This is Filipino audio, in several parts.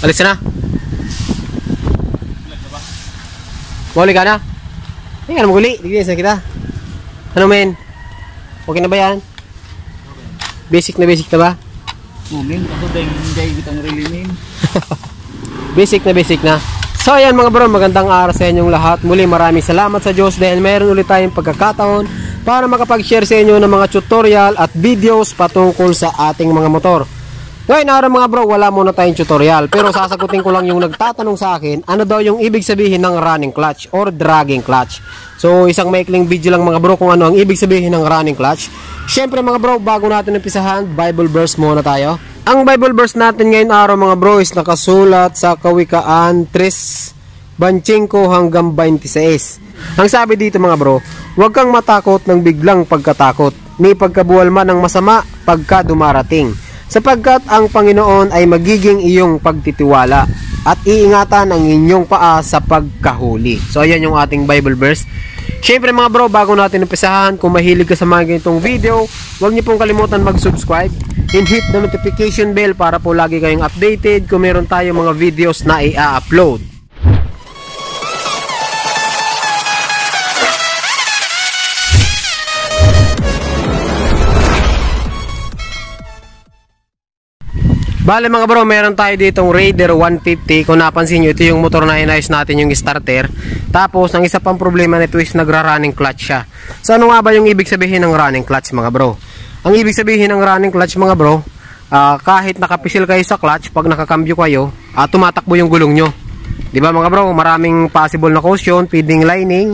Alis na. Mauli ka na? Hindi ka na maguli. Digyan sa kita. Ano men? Okay na ba yan? Basic na ba? Mumin, ako dahil hindi kitang relinin. Basic na. So ayan mga bro, magandang araw sa inyong lahat. Muli maraming salamat sa Diyos dahil meron ulit tayong pagkakataon para makapag-share sa inyo ng mga tutorial at videos patungkol sa ating mga motor. Ngayon araw mga bro, wala muna tayong tutorial pero sasagutin ko lang yung nagtatanong sa akin ano daw yung ibig sabihin ng running clutch or dragging clutch. So isang maikling video lang mga bro kung ano ang ibig sabihin ng running clutch. Syempre mga bro, bago natin umpisahan, Bible verse muna tayo. Ang Bible verse natin ngayon araw mga bro is nakasulat sa Kawikaan 3:25 hanggang 26. Ang sabi dito mga bro, huwag kang matakot ng biglang pagkatakot, ni pagkabuwal man ng masama pagka dumarating. Sapagkat ang Panginoon ay magiging iyong pagtitiwala at iingatan ang inyong paa sa pagkahuli. So ayan yung ating Bible verse. Syempre mga bro, bago natin umpisahan, kung mahilig ka sa mga ganitong video, huwag niyo pong kalimutan mag-subscribe and hit the notification bell para po lagi kayong updated kung meron tayong mga videos na i-upload. Bale mga bro, meron tayo ditong Raider 150. Kung napansin nyo, ito yung motor na inayos natin yung starter. Tapos, ang isa pang problema nito is nagra-running clutch siya. So ano nga ba yung ibig sabihin ng running clutch mga bro? Ang ibig sabihin ng running clutch mga bro, kahit nakapisil kayo sa clutch, pag nakakambyo kayo, tumatakbo yung gulong nyo. Diba mga bro, maraming possible na caution, pwedeng lining,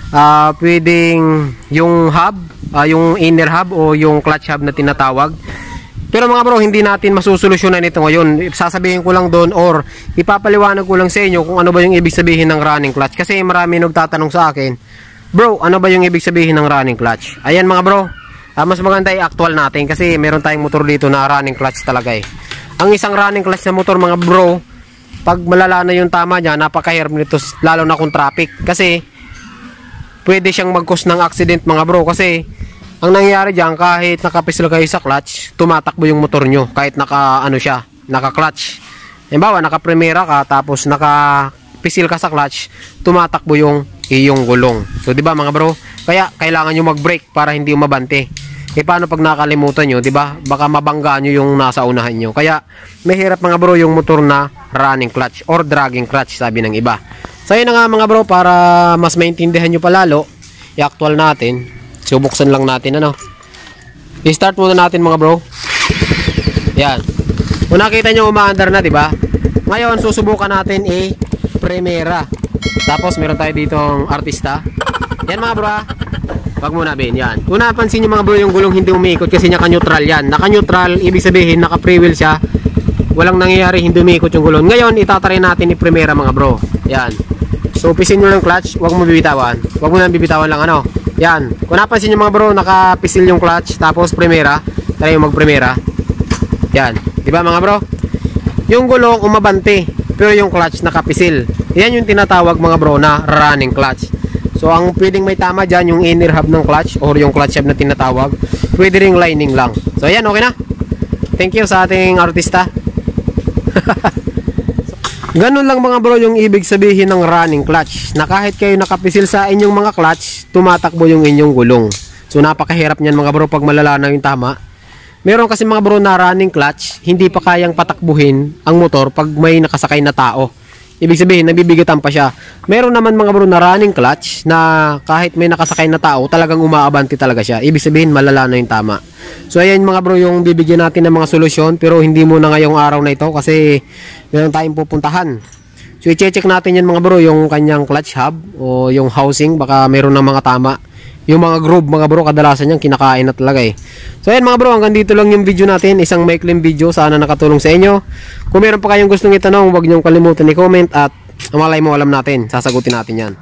pwedeng yung hub, yung inner hub o yung clutch hub na tinatawag. Pero mga bro, hindi natin masusolusyonan ito ngayon. Sasabihin ko lang doon or ipapaliwanag ko lang sa inyo kung ano ba yung ibig sabihin ng running clutch. Kasi marami nagtatanong sa akin, bro, ano ba yung ibig sabihin ng running clutch? Ayan mga bro, mas maganda i-actual natin kasi meron tayong motor dito na running clutch talaga eh. Ang isang running clutch na motor mga bro, pag malala na yung tama niya, napakahirap nito lalo na kung traffic. Kasi pwede siyang mag-cause ng accident mga bro. Kasi ang nangyayari dyan, kahit nakapisil kayo sa clutch, tumatakbo yung motor nyo. Kahit naka-clutch. Halimbawa, naka-primera ka, tapos nakapisil ka sa clutch, tumatakbo yung iyong gulong. So, di ba mga bro? Kaya, kailangan nyo mag-brake para hindi umabante. Paano pag nakalimutan nyo, di ba? Baka mabangga nyo yung nasa unahan nyo. Kaya, mahirap mga bro yung motor na running clutch or dragging clutch, sabi ng iba. So, yun na nga mga bro, para mas maintindihan nyo palalo, i-actual natin. So, buksan lang natin, ano. I-start muna natin mga bro. Yan. Kung nakita nyo umaandar na, diba? Ngayon, susubukan natin primera. Tapos, meron tayo ditong artista. Yan mga bro, wag muna bin, yan. Kung napansin nyo mga bro, yung gulong hindi umiikot kasi naka-neutral yan. Naka-neutral, ibig sabihin, naka-freewheel siya. Walang nangyayari, hindi umiikot yung gulong. Ngayon, itatry natin i-primera mga bro. Yan. So, pisin nyo ng clutch, wag mo bibitawan. Wag mo nang bibitawan lang, ano. Yan. Kung napansin nyo mga bro, nakapisil yung clutch, tapos primera, try yung mag-primera. Yan. Diba mga bro? Yung gulong umabante, pero yung clutch nakapisil. Yan yung tinatawag mga bro na running clutch. So, ang pwedeng may tama dyan, yung inner hub ng clutch, or yung clutch hub na tinatawag, pwede ring lining lang. So, yan, okay na. Thank you sa ating artista. Ganun lang mga bro yung ibig sabihin ng running clutch, na kahit kayo nakapisil sa inyong mga clutch, tumatakbo yung inyong gulong. So napakahirap niyan mga bro pag malala na yung tama. Meron kasi mga bro na running clutch, hindi pa kayang patakbuhin ang motor pag may nakasakay na tao. Ibig sabihin, nabibigatan pa siya. Meron naman mga bro na running clutch na kahit may nakasakay na tao, talagang umaabante talaga siya. Ibig sabihin, malala na yung tama. So ayan mga bro yung bibigyan natin ng mga solusyon, pero hindi muna ngayong araw na ito kasi meron tayong pupuntahan. So i-check natin yan mga bro, yung kanyang clutch hub o yung housing, baka meron ng mga tama. Yung mga groove mga bro, kadalasan yan kinakain na talaga eh. So ayan mga bro, hanggang dito lang yung video natin. Isang maikling video, sana nakatulong sa inyo. Kung meron pa kayong gustong itanong, huwag niyong kalimutan i-comment at malay mo alam natin, sasagutin natin yan.